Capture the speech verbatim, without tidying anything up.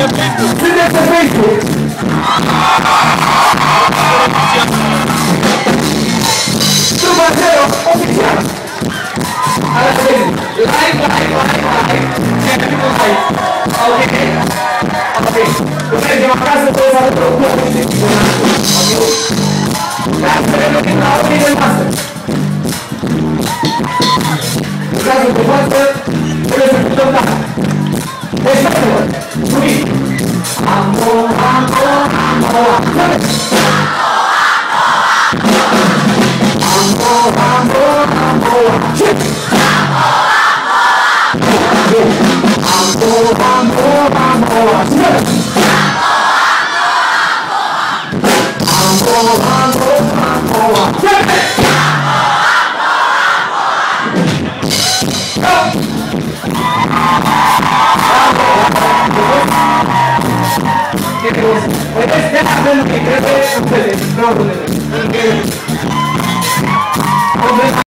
Sunteți pe Facebook! După zero, oficial! Arată bine! Live, live, live, live! Ce ai făcut aici? Ok? Ok. Când mergem acasă, trebuie să arătăm cu oamenii. Ok? Ca să revenim la oamenii noastre. În cazul de față, trebuie să putem da. Deci, fraților, cu mine. Amo, amo, amo, amo. Amo, amo, amo, ce? Amo, amo, amo, ce? Amo, amo, amo, ce? Puedes dejar lo que creo que ustedes no lo deben.